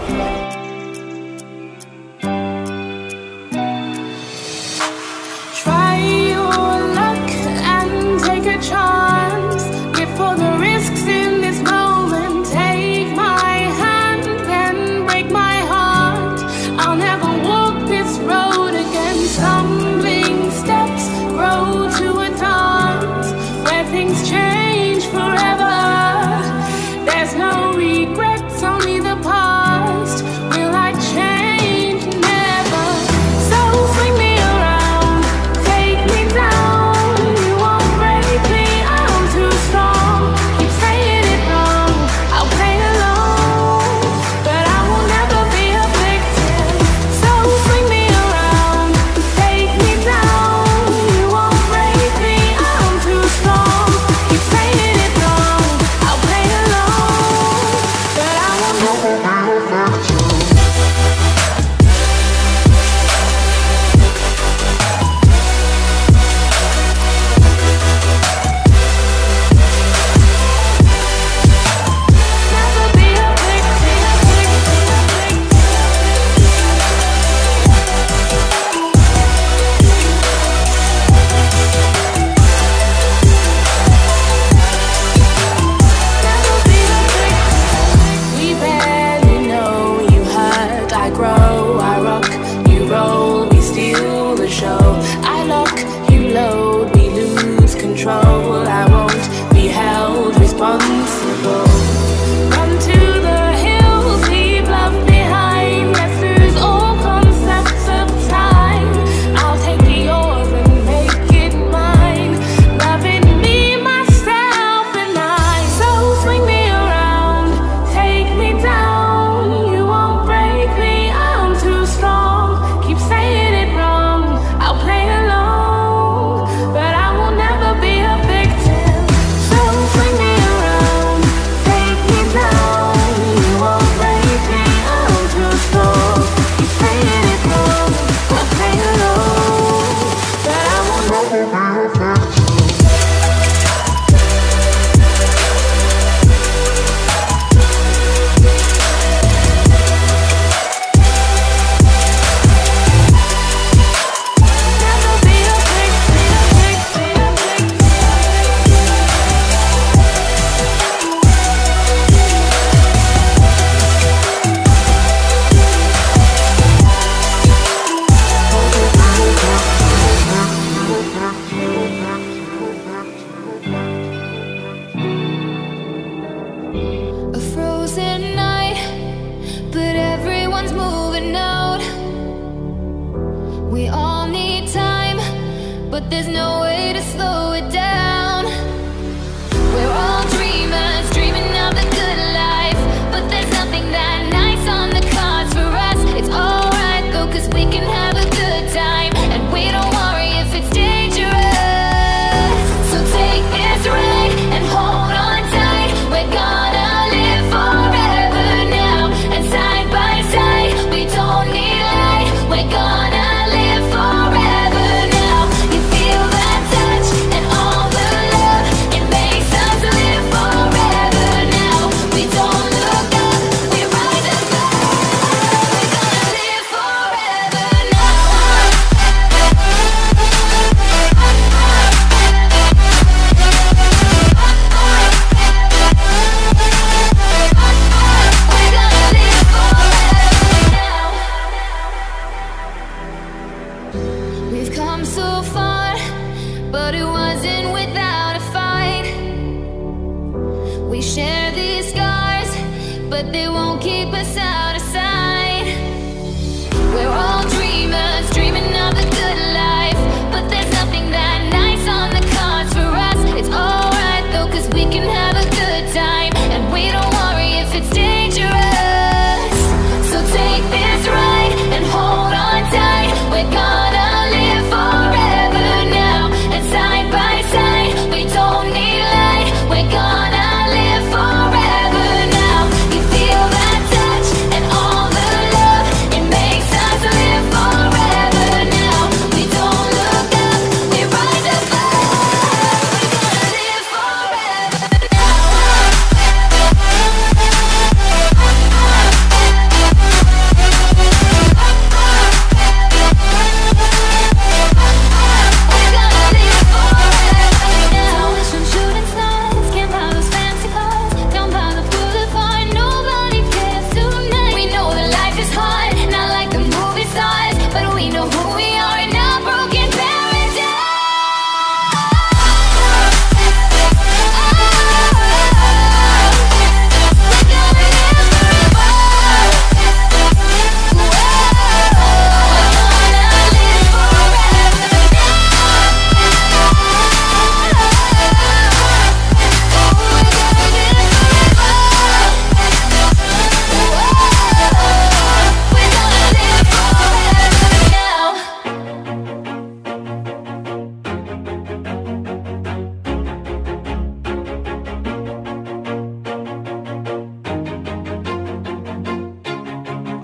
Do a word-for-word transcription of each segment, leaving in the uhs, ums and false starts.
Us live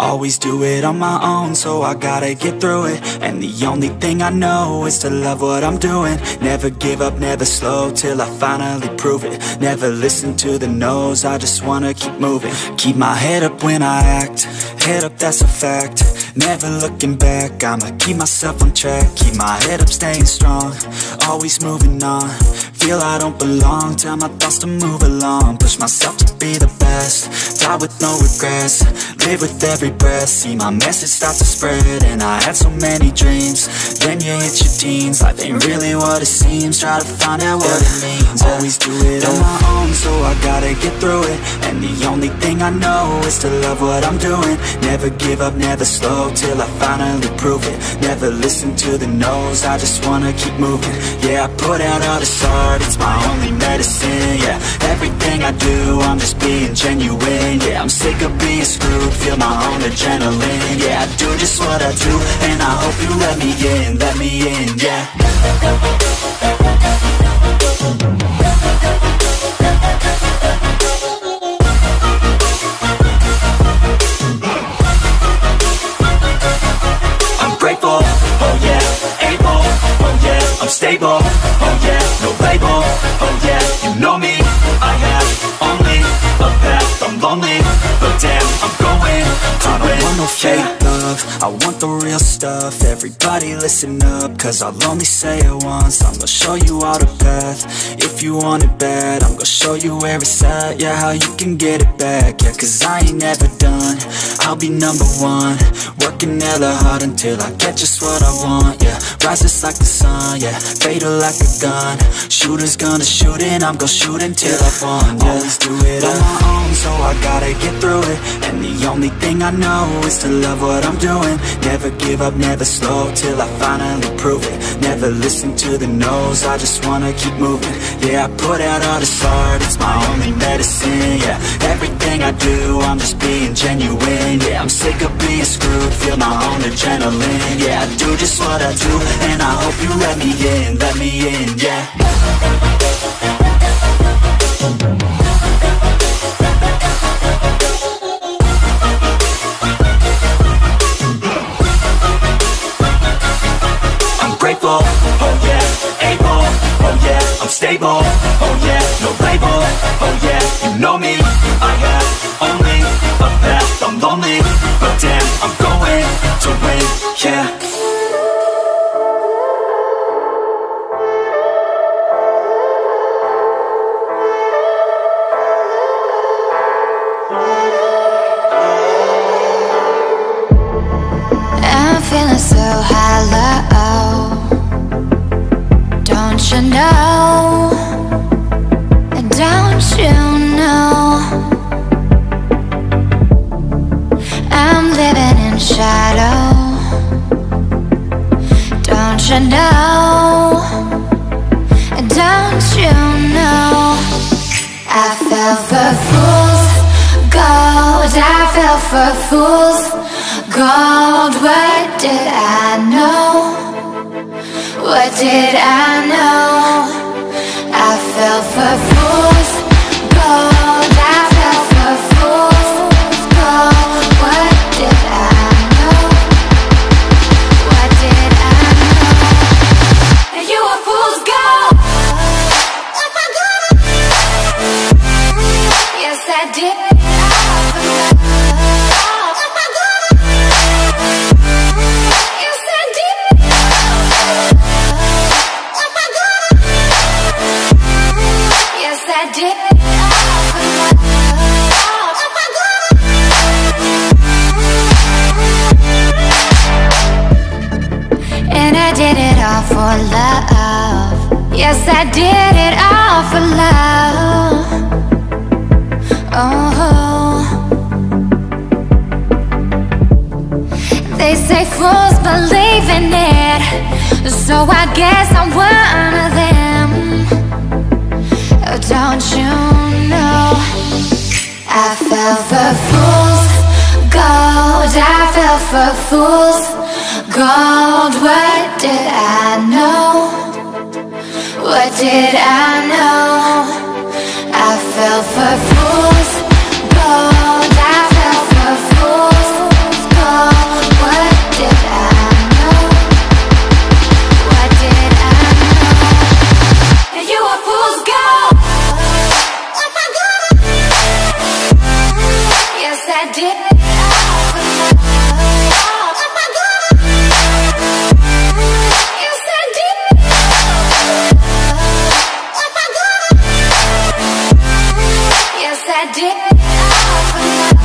Always do it on my own, so I gotta get through it. And the only thing I know is to love what I'm doing. Never give up, never slow, till I finally prove it. Never listen to the no's, I just wanna keep moving. Keep my head up when I act, head up, that's a fact. Never looking back, I'ma keep myself on track. Keep my head up, staying strong, always moving on. Feel I don't belong, tell my thoughts to move along. Push myself to be the best, die with no regrets. Live with every breath, see my message start to spread. And I had so many dreams, then you hit your teens. Life ain't really what it seems, try to find out what it means. Always do it on my own, so I gotta get through it. And the only thing I know is to love what I'm doing. Never give up, never slow, till I finally prove it. Never listen to the no's, I just wanna keep moving. Yeah, I put out all this art, it's my only medicine. Yeah, everything I do, I'm just being genuine. Yeah, I'm sick of being screwed, feel my own adrenaline. Yeah, I do just what I do, and I hope you let me in, let me in, yeah. I'm grateful, oh yeah, able, oh yeah, I'm stable, oh yeah, no label, oh yeah, you know me, I have only a path, I'm lonely, but damn, I'm going to I don't win. Want no fake love, I want the real stuff. Everybody listen up, cause I'll only say it once. I'm gonna show you all the path, if you want it bad. I'm gonna show you where it's at, yeah, how you can get it back. Yeah, cause I ain't never done, I'll be number one. Working hella hard until I get just what I want, yeah. Rises like the sun, yeah, fatal like a gun. Shooters gonna shoot and I'm gonna shoot until I won, yeah. Always do it on my own, so I gotta get through it. And the only thing I know is to love what I'm doing. Never give up, never slow, till I finally prove it. Never listen to the no's, I just wanna keep moving. Yeah, I put out all this art, it's my only medicine. Yeah, everything I do, I'm just being genuine. Yeah, I'm sick of being screwed, feel my own adrenaline. Yeah, I do just what I do, and I hope you let me in, let me in, yeah. I'm grateful, oh yeah, able, oh yeah, I'm stable, oh yeah, no label, oh yeah, you know me, I have only a path, I'm lonely, but damn, I'm going to win, yeah. Feeling so hollow, don't you know, don't you know, I'm living in shadow, don't you know, don't you know, I fell for fools gold, I fell for fools gold. What did I know? What did I know? I fell for fools gold, I fell for fools gold. What did I know? What did I know? And you were fool's gold. Yes, I did. And I did it all for love. Yes, I did it all for love. Oh, they say fools believe in it, so I guess I'm one of them. Don't you know, I fell for fools gold, I fell for fools gold. What did I know? What did I know? I fell for fools gold, I fell for fools dip it off enough. You said dip it off. You said dip it off enough.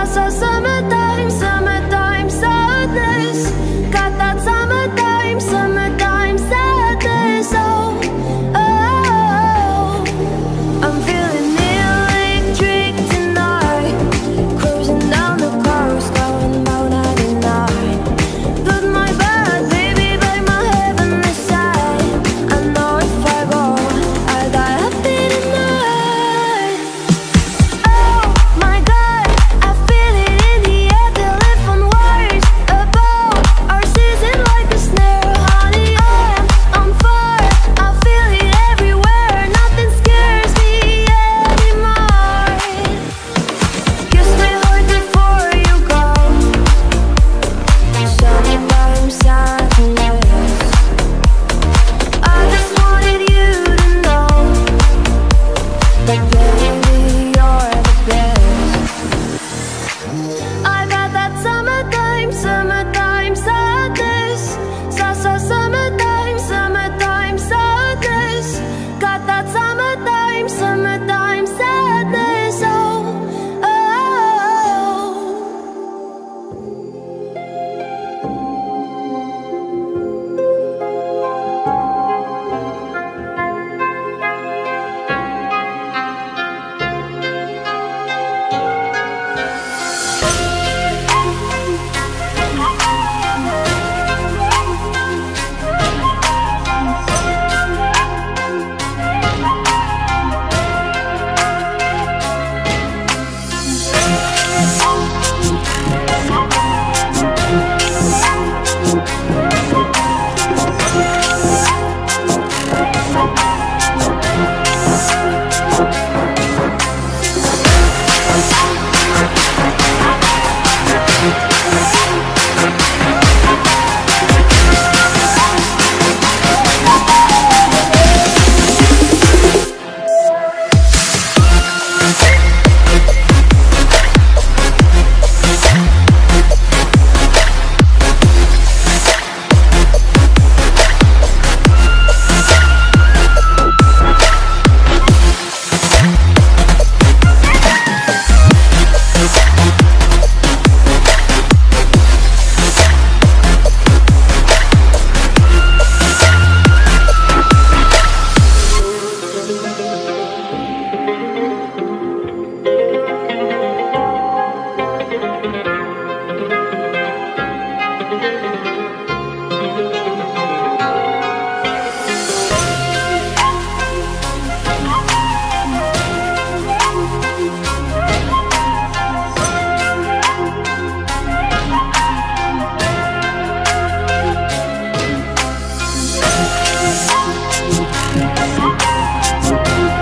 so summertime, summertime sadness. Got that summertime, summertime sadness. Oh, oh, I'm feeling electric tonight. Cruising down the coast, going about ninety-nine. Put my bad baby by my heavenly side. I know if I go, I'll die happy tonight. Oh my God, I feel it in the air, telephone wires above our season like a snare. Honey, I'm on fire, I feel it everywhere. Nothing scares me anymore. Kiss me hard before you go. Summertime sadness. I just wanted you to know that baby, you're the best. I got that summertime, summertime sadness. So, so summertime, summertime sadness. Got that summertime, summertime sadness. Oh, oh.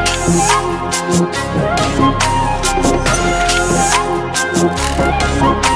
We'll be right back.